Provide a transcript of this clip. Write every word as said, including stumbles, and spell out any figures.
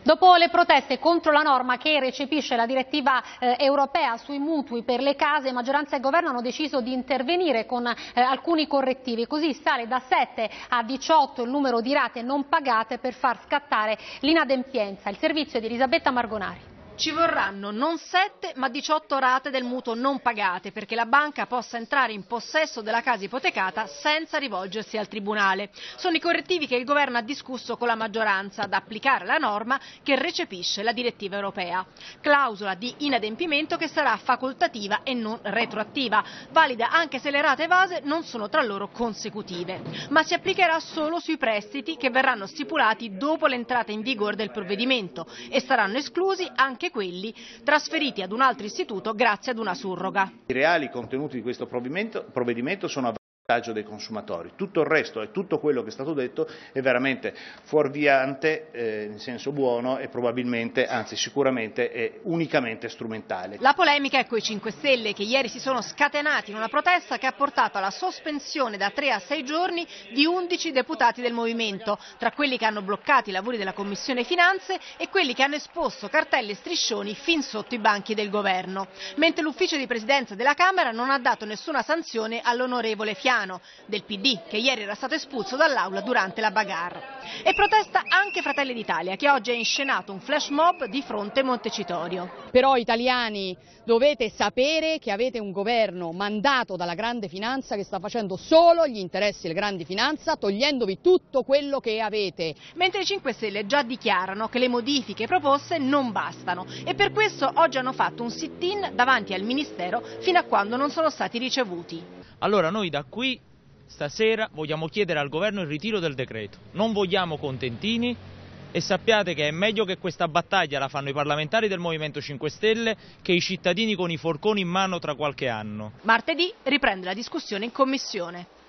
Dopo le proteste contro la norma che recepisce la direttiva eh, europea sui mutui per le case, maggioranza e governo hanno deciso di intervenire con eh, alcuni correttivi, così sale da sette a diciotto il numero di rate non pagate per far scattare l'inadempienza. Il servizio di Elisabetta Margonari. Ci vorranno non sette ma diciotto rate del mutuo non pagate perché la banca possa entrare in possesso della casa ipotecata senza rivolgersi al tribunale. Sono i correttivi che il governo ha discusso con la maggioranza da applicare alla norma che recepisce la direttiva europea. Clausola di inadempimento che sarà facoltativa e non retroattiva, valida anche se le rate evase non sono tra loro consecutive, ma si applicherà solo sui prestiti che verranno stipulati dopo l'entrata in vigore del provvedimento e saranno esclusi anche quelli trasferiti ad un altro istituto grazie ad una surroga. I reali contenuti di questo provvedimento, provvedimento sono a vantaggio dei consumatori. Tutto il resto e tutto quello che è stato detto è veramente fuorviante eh, in senso buono e probabilmente, anzi sicuramente, è unicamente strumentale. La polemica è coi cinque Stelle che ieri si sono scatenati in una protesta che ha portato alla sospensione da tre a sei giorni di undici deputati del Movimento, tra quelli che hanno bloccato i lavori della Commissione Finanze e quelli che hanno esposto cartelle e striscioni fin sotto i banchi del governo, mentre l'ufficio di presidenza della Camera non ha dato nessuna sanzione all'onorevole Fiano del P D, che ieri era stato espulso dall'aula durante la bagarre. E protesta anche Fratelli d'Italia, che oggi ha inscenato un flash mob di fronte Montecitorio. Però italiani, dovete sapere che avete un governo mandato dalla grande finanza che sta facendo solo gli interessi della grande finanza, togliendovi tutto quello che avete. Mentre i cinque Stelle già dichiarano che le modifiche proposte non bastano e per questo oggi hanno fatto un sit-in davanti al Ministero fino a quando non sono stati ricevuti. Allora noi da qui stasera vogliamo chiedere al governo il ritiro del decreto, non vogliamo contentini e sappiate che è meglio che questa battaglia la fanno i parlamentari del Movimento cinque Stelle che i cittadini con i forconi in mano tra qualche anno. Martedì riprende la discussione in Commissione.